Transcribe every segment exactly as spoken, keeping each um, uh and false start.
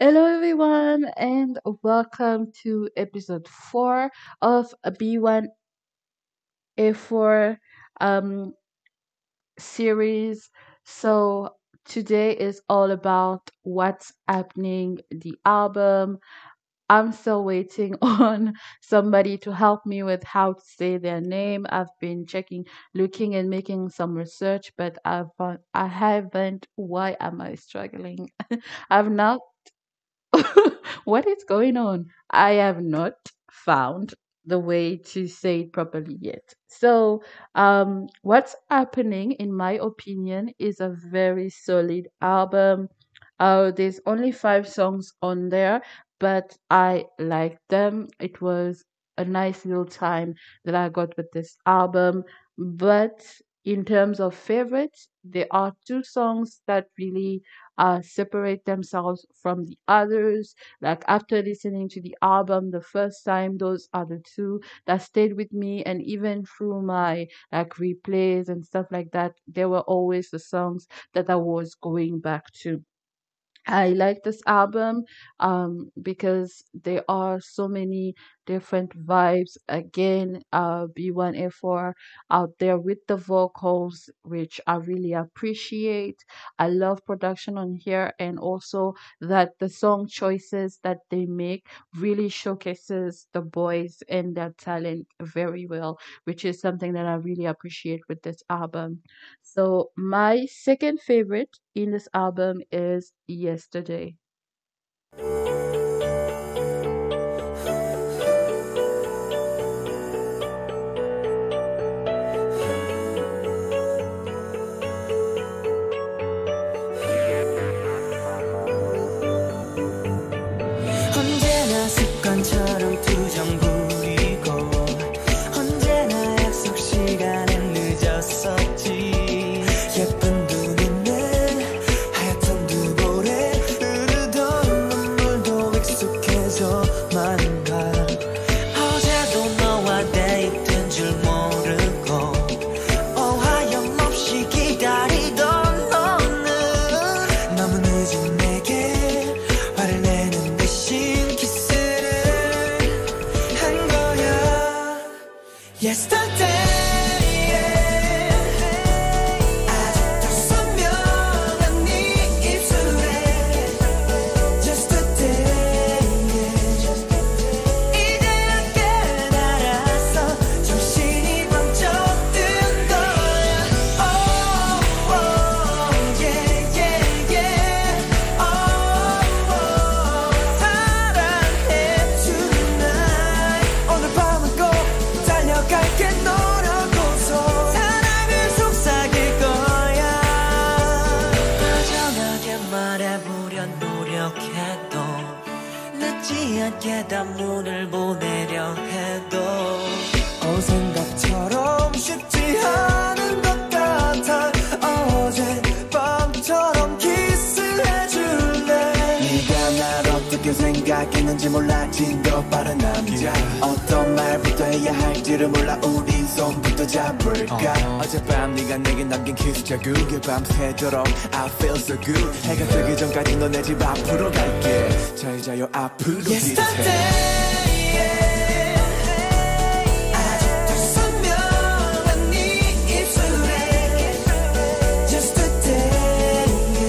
Hello, everyone, and welcome to episode four of a B one A four um, series. So, today is all about what's happening, the album. I'm still waiting on somebody to help me with how to say their name. I've been checking, looking, and making some research, but I've found, I haven't. Why am I struggling? I've not what is going on? I have not found the way to say it properly yet. So, um, what's happening, in my opinion, is a very solid album. Uh, there's only five songs on there, but I like them. It was a nice little time that I got with this album. But in terms of favorites, there are two songs that really uh, separate themselves from the others. Like after listening to the album the first time, those are the two that stayed with me. And even through my like replays and stuff like that, they were always the songs that I was going back to. I like this album um, because there are so many different vibes. Again, uh, B one A four out there with the vocals, which I really appreciate. I love production on here, and also that the song choices that they make really showcases the boys and their talent very well, which is something that I really appreciate with this album. So my second favorite in this album is Yesterday. 언제나 습관처럼 투정 부리고 언제나 약속 시간엔 늦었었지. 예쁜 두 눈에 하얗던 두 볼에 흐르던 눈물도 익숙해져만가. 어제도 너와 데이트인 줄 모르고 오하염없이 기다리던 너는 너무 늦은 내게 화를 내는 대신 키스를 한 거야. Yesterday 아직도 선명한 네 입술에 Yesterday 이제야 깨달았어. 정신이 번쩍 든 거야. Oh, oh, yeah, yeah, yeah. Oh, oh, 사랑해 tonight. 오늘 밤은 꼭 달려갈게 너라고서 사랑을 속삭일 거야. 다정하게 말해보려 노력해도 늦지 않게 단문을 보내려 해도 어생각처럼 쉽지 않은 것 같아. 어젯밤처럼 키스해줄래. 네가 날 어떻게 생각했는지 몰랐지. 더 빠른 남자 어떤 말부터 해야 할지를 몰라. 우리 손부터 잡을까. 어젯밤 네가 내게 남긴 키스 자국에 밤새도록 I feel so good. 해가 뜨기 전까지 너네 집 앞으로 갈게. 잘 자요 앞으로 Yesterday 아직도 선명한 네 입술에 Yesterday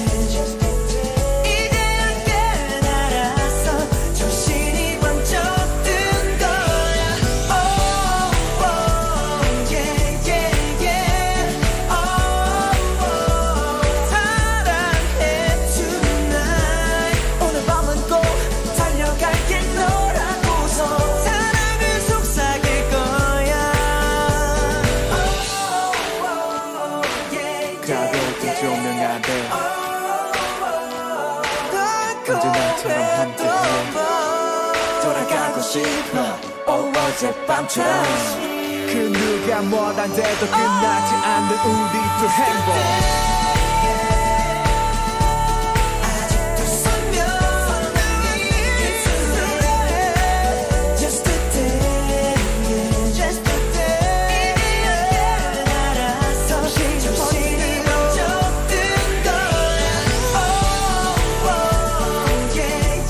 이제야 깨달았어. 정신이 번쩍 든 거야. Oh, oh, yeah, yeah, yeah. Oh, oh, 사랑해 tonight. 오늘 밤은 꼭 달려갈게 너라고서 사랑을 속삭일 거야. Oh, oh, yeah, 가볍게 조명하되 언제나처럼 함께해. 돌아가고 싶어 오, 어젯밤처럼 그 누가 뭐란데도 끝나지 않는 우리 둘 행복. 아직도 선명한 네 입술에 Yesterday Yesterday 이제야 깨달았어. 정신이 번쩍 든 거야. Oh, oh, yeah,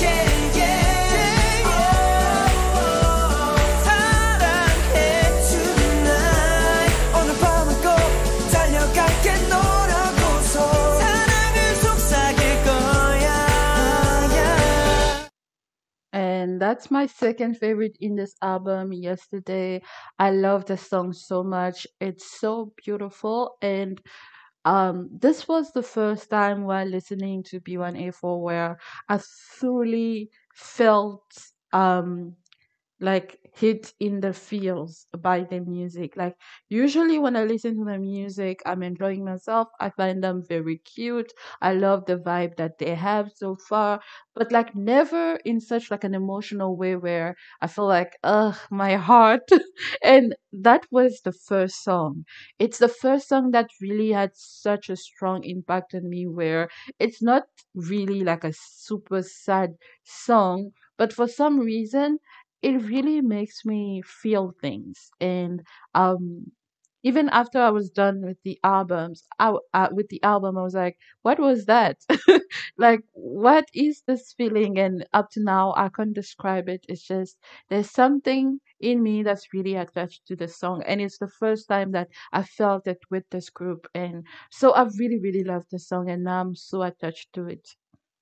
And that's my second favorite in this album, Yesterday. I love the song so much. It's so beautiful. And um, this was the first time while listening to B one A four where I fully felt um like hit in the feels by the music. Like usually when I listen to the music, I'm enjoying myself. I find them very cute. I love the vibe that they have so far, but like never in such like an emotional way where I feel like, ugh, my heart. And that was the first song. It's the first song that really had such a strong impact on me where it's not really like a super sad song, but for some reason it really makes me feel things. And um even after I was done with the albums I, w- uh, with the album I was like, what was that? Like, what is this feeling? And up to now I can't describe it. It's just there's something in me that's really attached to the song, and it's the first time that I felt it with this group. And so I really really love the song, and now I'm so attached to it.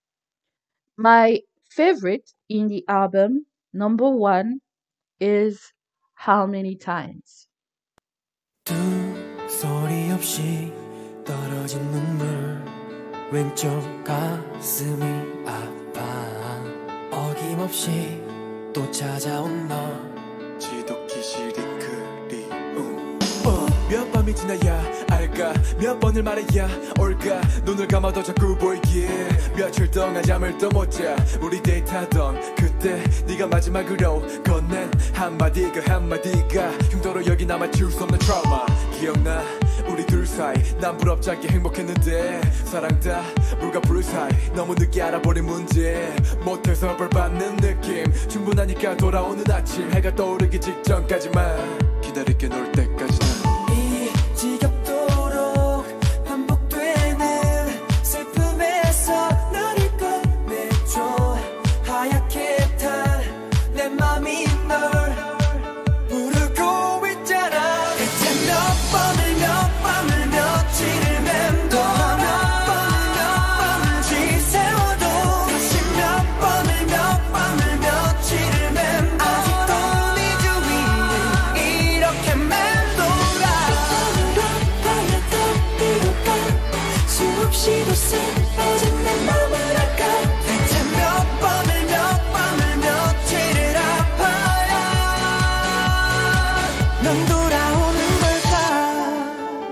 My favorite in the album, number one, is How Many Times. 두 소리 없이 떨어진 눈물 왼쪽 가슴이 아파 어김없이 또 찾아온 너 지독히 시리 그리움 어, 몇 밤이 지나야 알까 몇 번을 말해야 올까 눈을 감아도 자꾸 보이기에 며칠 동안 잠을 또 못 자 우리 데이트하던 그때 네가 마지막으로 건넨 한마디 그 한마디가 흉터로 여기 남아 지울 수 없는 트라우마 기억나 우리 둘 사이 난 부럽지 않게 행복했는데 사랑 다 불가불 사이 너무 늦게 알아버린 문제 못해서 벌 받는 느낌 충분하니까 돌아오는 아침 해가 떠오르기 직전까지만 기다릴게 놀 때까지는 이 지겹도록 반복되는 슬픔에서 너를 꺼내줘 하얗게 탄 내 맘이 널 부르고 있잖아 대체 몇 번을 몇 밤을 며칠을 맴돌아 몇 번을 몇 밤을 지새워도 다시 몇 번을 몇 밤을 며칠을 맴돌아 아직도 네 주위를 이렇게 맴돌아 몇 번을 더 비울까 수없이도 슬퍼진 내 맘을 알까 대체 몇 번을 몇 밤을 며칠을 아파야 넌 돌아오는 걸까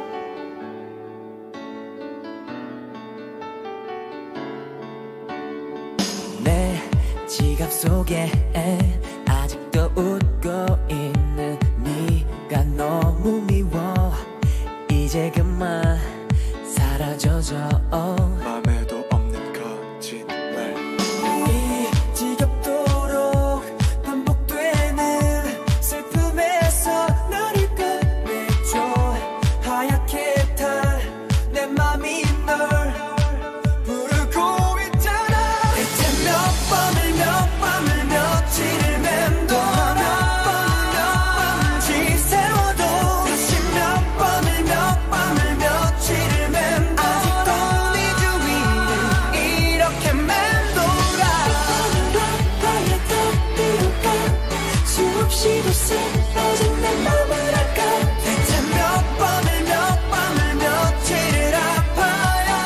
내 지갑 속에 아직도 웃고 있는 네가 너무 미워 이제 그만 사라져줘 맘에도 없는 거짓말 이 지겹도록 반복되는 슬픔에서 너를 꺼내줘 하얗게 탄 내 맘이 널 부르고 있잖아 대체 몇 번을 몇 밤을 며칠을 맴돌아 몇 번을 몇 밤을 지새워도 다시 몇 번을 몇 밤을 며칠을 맴돌아 아직도 네 주위를 이렇게 맴돌아 몇 번을 더 비울까 수없이도 슬퍼진 내 맘을 알까 대체 몇 번을 몇 밤을 며칠을 아파야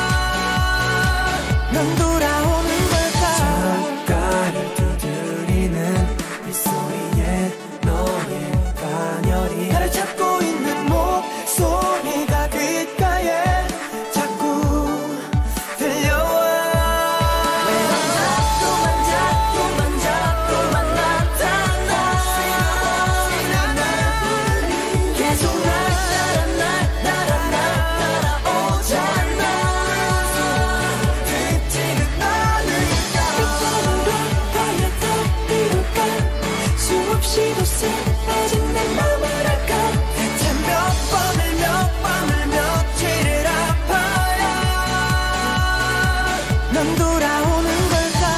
넌 돌아오는 걸까 창가를 두드리는 이 소리에 너의 가녀리 나를 찾고 있는 목소리가 귓가에 자꾸 들려와 왜난 자꾸만 자꾸만 자꾸만 나타나 계속 날 따라 날 따라 날 따라오잖아 듣지는 않을까 몇 번을 더 비울까 수없이도 슬퍼진 내 맘을 알까 대체 몇 번을 몇 밤을 며칠을 아파야 넌 돌아오는 걸까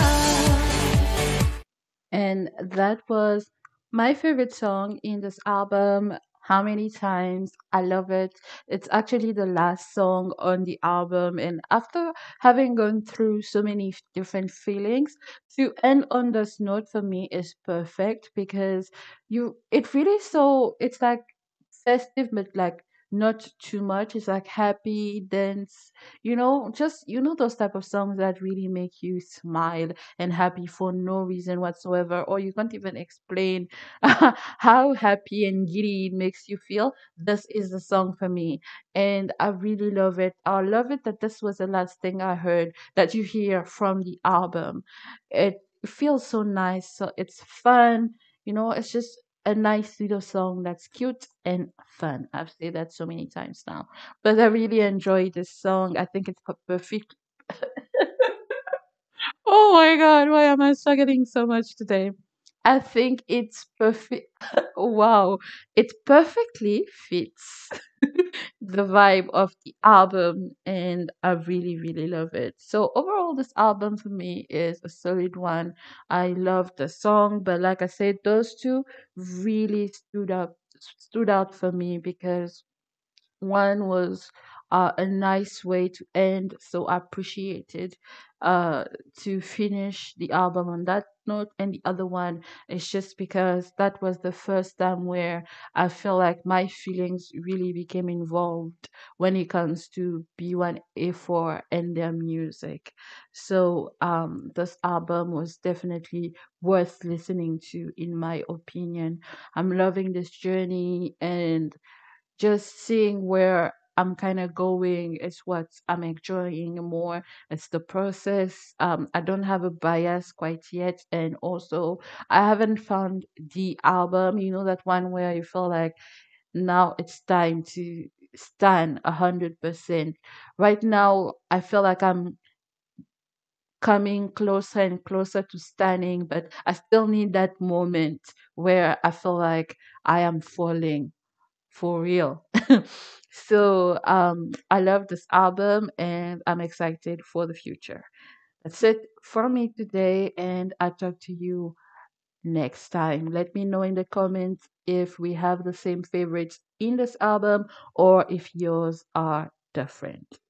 And that was my favorite song in this album, how many times. I love it. It's actually the last song on the album. And after having gone through so many f- different feelings, to end on this note for me is perfect because you, it really so, it's like festive, but like not too much. It's like happy, dance, you know, just, you know, those type of songs that really make you smile and happy for no reason whatsoever, or you can't even explain how happy and giddy it makes you feel. This is the song for me. And I really love it. I love it that this was the last thing I heard that you hear from the album. It feels so nice. So it's fun. You know, it's just a nice little song that's cute and fun. I've said that so many times now. But I really enjoy this song. I think it's per- perfect. Oh my god, why am I struggling so much today? I think it's perfect. Wow, it perfectly fits the vibe of the album, and I really, really love it. So, overall, this album for me is a solid one. I love the song, but like I said, those two really stood up stood out for me because one was uh, a nice way to end, so I appreciated uh, to finish the album on that note. And the other one is just because that was the first time where I feel like my feelings really became involved when it comes to B one A four and their music. So um, this album was definitely worth listening to, in my opinion. I'm loving this journey, and just seeing where I'm kind of going is what I'm enjoying more. It's the process. Um, I don't have a bias quite yet, and also I haven't found the album. You know that one where you feel like now it's time to stand a hundred percent. Right now, I feel like I'm coming closer and closer to standing, but I still need that moment where I feel like I am falling for real. So um, I love this album and I'm excited for the future. That's it for me today, and I'll talk to you next time. Let me know in the comments if we have the same favorites in this album or if yours are different.